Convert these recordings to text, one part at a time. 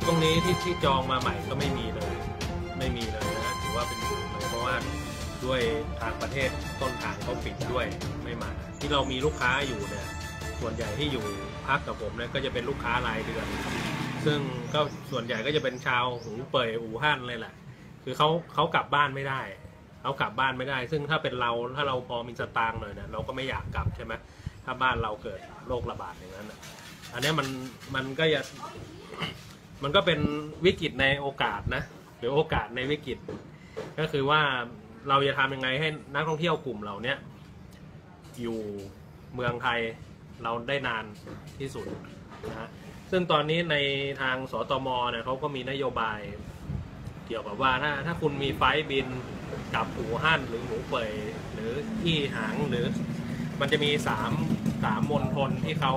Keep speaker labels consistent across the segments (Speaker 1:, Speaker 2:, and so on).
Speaker 1: ตรงนี้ที่จองมาใหม่ก็ไม่มีเลยนะถือว่าเป็นศูนย์เลยเพราะว่าด้วยทางประเทศต้นทางเขาปิดด้วยไม่มาที่เรามีลูกค้าอยู่เนี่ยส่วนใหญ่ที่อยู่พักกับผมเนี่ยก็จะเป็นลูกค้ารายเดือนซึ่งก็ส่วนใหญ่ก็จะเป็นชาวหูเป่ยอู่ฮั่นเลยแหละคือเขากลับบ้านไม่ได้ซึ่งถ้าเป็นเราถ้าเราพอมีสตางค์หน่อยเนี่ยเราก็ไม่อยากกลับใช่ไหมถ้าบ้านเราเกิดโรคระบาดอย่างนั้นอันนี้มันก็เป็นวิกฤตในโอกาสนะหรือโอกาสในวิกฤตก็คือว่าเราจะทำยังไงให้นักท่องเที่ยวกลุ่มเราเนี้ยอยู่เมืองไทยเราได้นานที่สุดนะฮะซึ่งตอนนี้ในทางสตม.เนี่ยเขาก็มีนโยบายเกี่ยวกับว่าถ้าคุณมีไฟล์บินกับอู่ฮั่นหรือหูเป่ยหรืออี้หางหรือมันจะมีสามมณฑลที่เขา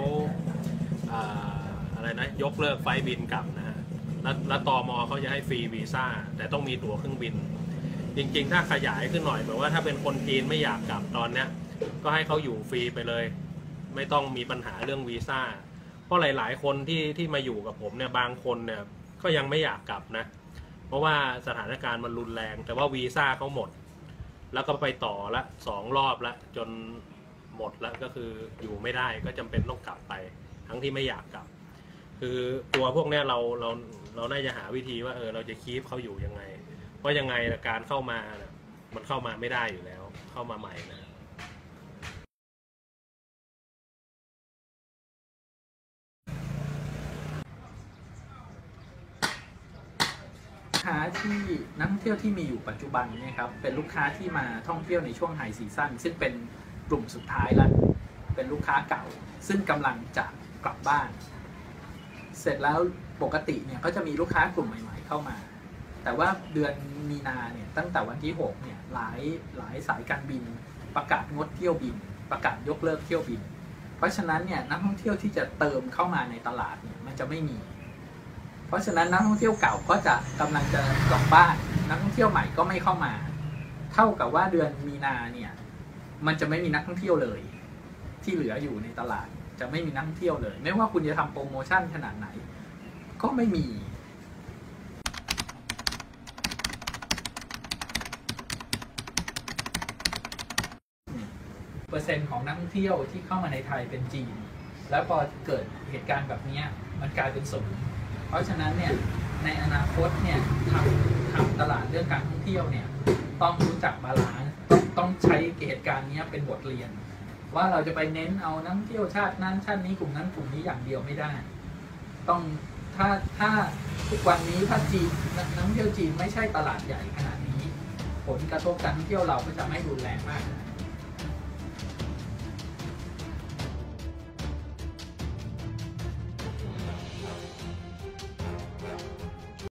Speaker 1: อะไรนะยกเลิกไฟล์บินกลับนะฮะแล้วตม.เขาจะให้ฟรีวีซ่าแต่ต้องมีตั๋วเครื่องบินจริงๆถ้าขยายขึ้นหน่อยแบบว่าถ้าเป็นคนจีนไม่อยากกลับตอนเนี้ยก็ให้เขาอยู่ฟรีไปเลยไม่ต้องมีปัญหาเรื่องวีซ่าเพราะหลายๆคนที่มาอยู่กับผมเนี่ยบางคนเนี่ยก็ยังไม่อยากกลับนะเพราะว่าสถานการณ์มันรุนแรงแต่ว่าวีซ่าเขาหมดแล้วก็ไปต่อละ2 รอบละจนหมดแล้วก็คืออยู่ไม่ได้ก็จำเป็นต้องกลับไปทั้งที่ไม่อยากกลับคือตัวพวกเนี้ยเราน่าจะหาวิธีว่าเราจะคีปเขาอยู่ยังไงเพราะยังไงการเข้ามาเนี่ยมันเข้ามาไม่ได้อยู่แล้วเข้ามาใหม่นะ
Speaker 2: ลูกค้าที่นักท่องเที่ยวที่มีอยู่ปัจจุบันเนี่ยครับเป็นลูกค้าที่มาท่องเที่ยวในช่วงไฮซีซั่นซึ่งเป็นกลุ่มสุดท้ายแล้วเป็นลูกค้าเก่าซึ่งกำลังจะกลับบ้านเสร็จแล้วปกติเนี่ยก็จะมีลูกค้ากลุ่มใหม่ๆเข้ามาแต่ว่าเดือนมีนาเนี่ยตั้งแต่วันที่6เนี่ยหลายสายการบินประกาศงดเที่ยวบินประกาศยกเลิกเที่ยวบินเพราะฉะนั้นเนี่ยนักท่องเที่ยวที่จะเติมเข้ามาในตลาดเนี่ยมันจะไม่มีเพราะฉะนั้นนักท่องเที่ยวเก่าก็จะกำลังจะกลับบ้านนักท่องเที่ยวใหม่ก็ไม่เข้ามาเท่ากับว่าเดือนมีนาเนี่ยมันจะไม่มีนักท่องเที่ยวเลยที่เหลืออยู่ในตลาดจะไม่มีนักท่องเที่ยวเลยไม่ว่าคุณจะทำโปรโมชั่นขนาดไหนก็ไม่มีเปอร์เซ็นต์ของนักท่องเที่ยวที่เข้ามาในไทยเป็นจีนแล้วพอเกิดเหตุการณ์แบบนี้มันกลายเป็นศูนย์เพราะฉะนั้นเนี่ยในอนาคตเนี่ยทำตลาดเรื่องการท่องเที่ยวเนี่ยต้องรู้จักบาลานซ์ต้องใช้เหตุการณ์นี้เป็นบทเรียนว่าเราจะไปเน้นเอานักท่องเที่ยวชาตินั้นชาตินี้กลุ่มนั้นกลุ่มนี้อย่างเดียวไม่ได้ต้องถ้าทุกวันนี้ถ้าจีนนักท่องเที่ยวจีนไม่ใช่ตลาดใหญ่ขนาดนี้ผลกระทบการท่องเที่ยวเราก็จะไม่รุนแรงมาก